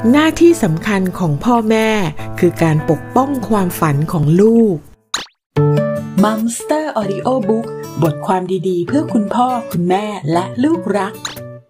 หน้าที่สำคัญของพ่อแม่คือการปกป้องความฝันของลูก Mumster Audio Book บทความดีๆเพื่อคุณพ่อคุณแม่และลูกรัก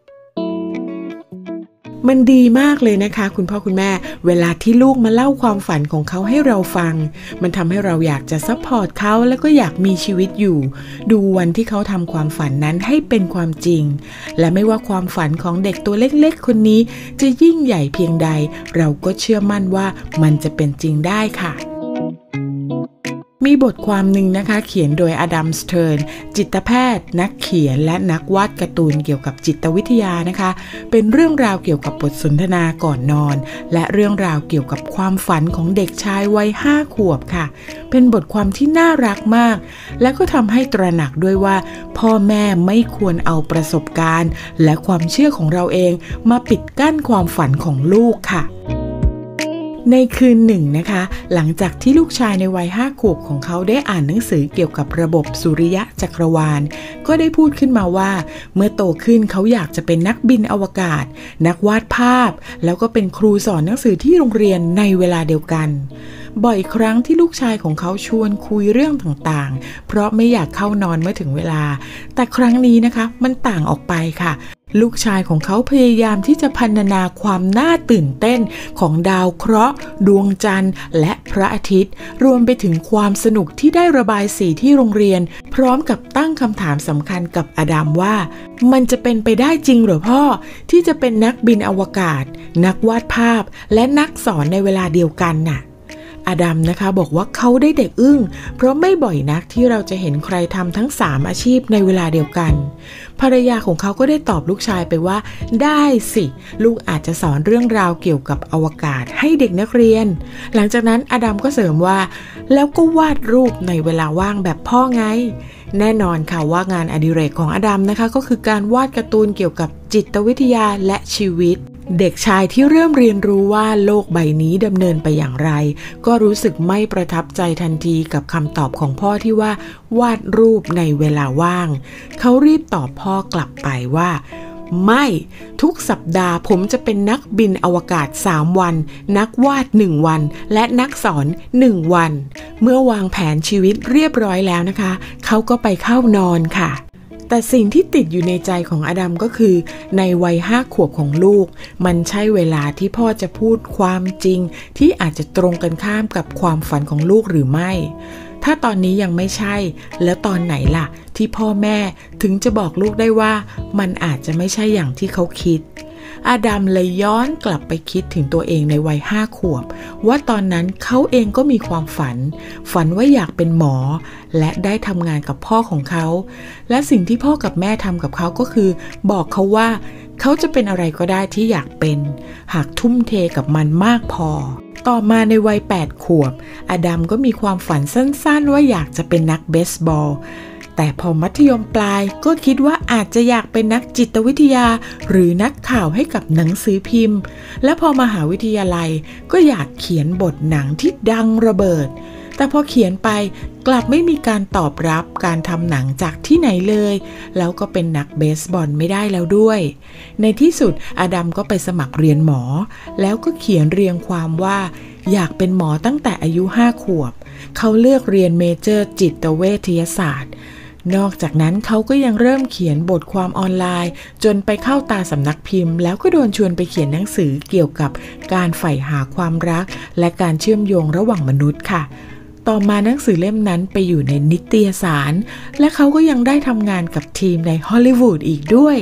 มันดีมากเลยนะคะคุณพ่อคุณแม่เวลาที่ลูกมาเล่าความฝันของเขาให้เราฟังมันทำให้เราอยากจะซัพพอร์ตเขาแล้วก็อยากมีชีวิตอยู่ดูวันที่เขาทำความฝันนั้นให้เป็นความจริงและไม่ว่าความฝันของเด็กตัวเล็กๆคนนี้จะยิ่งใหญ่เพียงใดเราก็เชื่อมั่นว่ามันจะเป็นจริงได้ค่ะมีบทความหนึ่งนะคะเขียนโดยอดัม สเทิร์นจิตแพทย์นักเขียนและนักวาดการ์ตูนเกี่ยวกับจิตวิทยานะคะเป็นเรื่องราวเกี่ยวกับบทสนทนาก่อนนอนและเรื่องราวเกี่ยวกับความฝันของเด็กชายวัย5 ขวบค่ะเป็นบทความที่น่ารักมากและก็ทำให้ตระหนักด้วยว่าพ่อแม่ไม่ควรเอาประสบการณ์และความเชื่อของเราเองมาปิดกั้นความฝันของลูกค่ะในคืนหนึ่งนะคะหลังจากที่ลูกชายในวัย5 ขวบของเขาได้อ่านหนังสือเกี่ยวกับระบบสุริยะจักรวาลก็ได้พูดขึ้นมาว่าเมื่อโตขึ้นเขาอยากจะเป็นนักบินอวกาศนักวาดภาพแล้วก็เป็นครูสอนหนังสือที่โรงเรียนในเวลาเดียวกันบ่อยครั้งที่ลูกชายของเขาชวนคุยเรื่องต่างๆเพราะไม่อยากเข้านอนเมื่อถึงเวลาแต่ครั้งนี้นะคะมันต่างออกไปค่ะลูกชายของเขาพยายามที่จะพรรณนาความน่าตื่นเต้นของดาวเคราะห์ดวงจันทร์และพระอาทิตย์รวมไปถึงความสนุกที่ได้ระบายสีที่โรงเรียนพร้อมกับตั้งคำถามสำคัญกับอดัมว่ามันจะเป็นไปได้จริงหรือพ่อที่จะเป็นนักบินอวกาศนักวาดภาพและนักสอนในเวลาเดียวกันน่ะอดัมนะคะบอกว่าเขาได้เด็กอึ้งเพราะไม่บ่อยนักที่เราจะเห็นใครทำทั้ง3อาชีพในเวลาเดียวกันภรรยาของเขาก็ได้ตอบลูกชายไปว่าได้สิลูกอาจจะสอนเรื่องราวเกี่ยวกับอวกาศให้เด็กนักเรียนหลังจากนั้นอดัมก็เสริมว่าแล้วก็วาดรูปในเวลาว่างแบบพ่อไงแน่นอนค่ะว่างานอดิเรกของอดัมนะคะก็คือการวาดการ์ตูนเกี่ยวกับจิตวิทยาและชีวิตเด็กชายที่เริ่มเรียนรู้ว่าโลกใบนี้ดำเนินไปอย่างไรก็รู้สึกไม่ประทับใจทันทีกับคำตอบของพ่อที่ว่าวาดรูปในเวลาว่างเขารีบตอบพ่อกลับไปว่าไม่ทุกสัปดาห์ผมจะเป็นนักบินอวกาศ3 วันนักวาด1 วันและนักสอน1 วันเมื่อวางแผนชีวิตเรียบร้อยแล้วนะคะเขาก็ไปเข้านอนค่ะแต่สิ่งที่ติดอยู่ในใจของอดัมก็คือในวัย5 ขวบของลูกมันใช่เวลาที่พ่อจะพูดความจริงที่อาจจะตรงกันข้ามกับความฝันของลูกหรือไม่ถ้าตอนนี้ยังไม่ใช่แล้วตอนไหนล่ะที่พ่อแม่ถึงจะบอกลูกได้ว่ามันอาจจะไม่ใช่อย่างที่เขาคิดอดัมเลยย้อนกลับไปคิดถึงตัวเองในวัย5 ขวบว่าตอนนั้นเขาเองก็มีความฝันว่าอยากเป็นหมอและได้ทำงานกับพ่อของเขาและสิ่งที่พ่อกับแม่ทำกับเขาก็คือบอกเขาว่าเขาจะเป็นอะไรก็ได้ที่อยากเป็นหากทุ่มเทกับมันมากพอต่อมาในวัย8 ขวบอดัมก็มีความฝันสั้นๆว่าอยากจะเป็นนักเบสบอลแต่พอมัธยมปลายก็คิดว่าอาจจะอยากเป็นนักจิตวิทยาหรือนักข่าวให้กับหนังสือพิมพ์และพอมหาวิทยาลัยก็อยากเขียนบทหนังที่ดังระเบิดแต่พอเขียนไปกลับไม่มีการตอบรับการทำหนังจากที่ไหนเลยแล้วก็เป็นนักเบสบอลไม่ได้แล้วด้วยในที่สุดอดัมก็ไปสมัครเรียนหมอแล้วก็เขียนเรียงความว่าอยากเป็นหมอตั้งแต่อายุ5 ขวบเขาเลือกเรียนเมเจอร์จิตเวชยศาสตร์นอกจากนั้นเขาก็ยังเริ่มเขียนบทความออนไลน์จนไปเข้าตาสำนักพิมพ์แล้วก็โดนชวนไปเขียนหนังสือเกี่ยวกับการใฝ่หาความรักและการเชื่อมโยงระหว่างมนุษย์ค่ะต่อมาหนังสือเล่มนั้นไปอยู่ในนิตยสารและเขาก็ยังได้ทำงานกับทีมในฮอลลีวูดอีกด้วย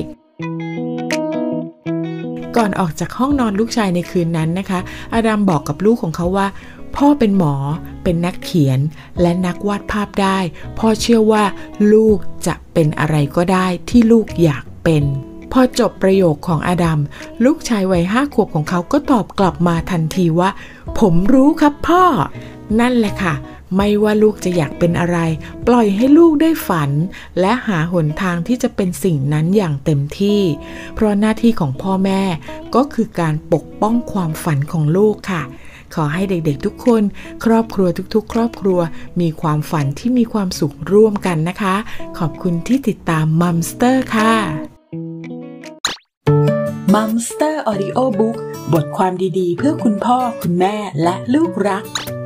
ก่อนออกจากห้องนอนลูกชายในคืนนั้นนะคะอดัมบอกกับลูกของเขาว่าพ่อเป็นหมอเป็นนักเขียนและนักวาดภาพได้พ่อเชื่อว่าลูกจะเป็นอะไรก็ได้ที่ลูกอยากเป็นพอจบประโยคของอดัมลูกชายวัย5 ขวบของเขาก็ตอบกลับมาทันทีว่าผมรู้ครับพ่อนั่นแหละค่ะไม่ว่าลูกจะอยากเป็นอะไรปล่อยให้ลูกได้ฝันและหาหนทางที่จะเป็นสิ่งนั้นอย่างเต็มที่เพราะหน้าที่ของพ่อแม่ก็คือการปกป้องความฝันของลูกค่ะขอให้เด็กๆทุกคนครอบครัวทุกๆครอบครัวมีความฝันที่มีความสุขร่วมกันนะคะขอบคุณที่ติดตามมัมสเตอร์ค่ะ Mumster Audio Book บทความดีๆเพื่อคุณพ่อคุณแม่และลูกรัก